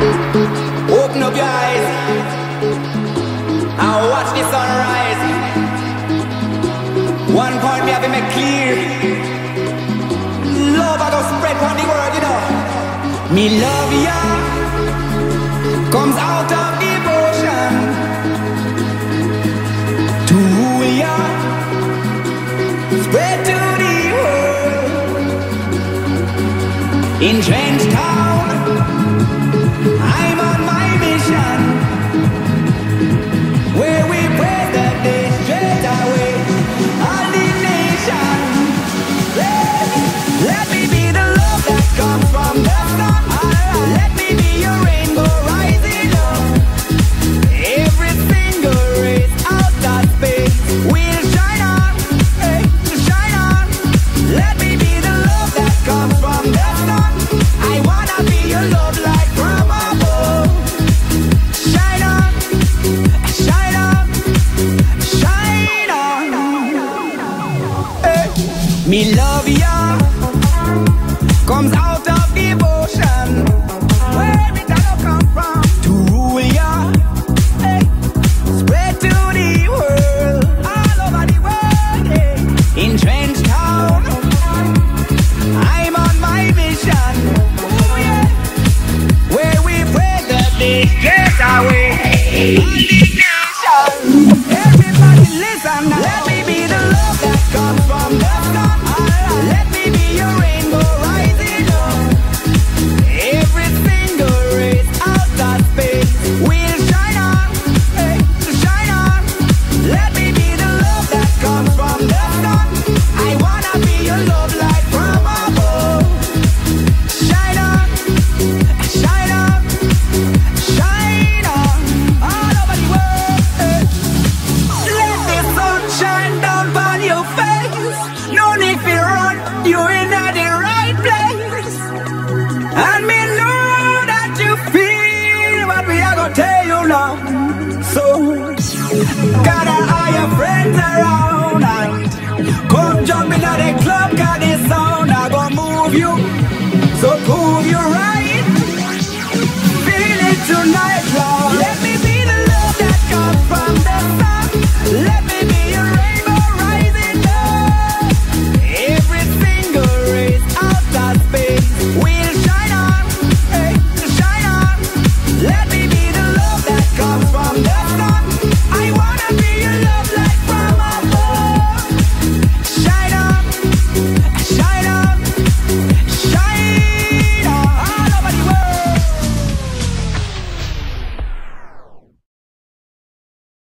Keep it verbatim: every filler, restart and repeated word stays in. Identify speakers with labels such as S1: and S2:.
S1: Open up your eyes and watch the sunrise. One point me have to make clear. Love I go spread on the world, you know. Me love ya comes out of devotion to rule ya, spread to the world. In Trench Town, I'm on my mission, where we pray that they straight away all the nation. Let, let me be the love that comes from the sun. Let me be your rainbow rising up. Every single race out of space will shine on, hey, shine on. Let me be the love that comes from the sun. I wanna be your love light from above. Shine on, shine on, shine on. Hey. Me love ya comes out of devotion. Where it all come from? To rule ya, hey. Spread to the world, all over the world, hey. In Trench Town, I'm on my mission. Ooh, yeah. Where we pray that they get away all the nation. Everybody listen now. Let me be the love that comes from the sun. Let me be your rainbow rising up. Every single race out of space will shine on, hey, shine on. Let me be the love that comes from the sun. I wanna be your love light from above. Shine on, shine on, shine on, all over the world. Hey. Let the sun shine down on your face. No need to run, you're in the right place. And me know that you feel what we are gonna tell you now. So, gather all your friends around and come jump in at the club, cause this sound I gonna move you. So prove you right.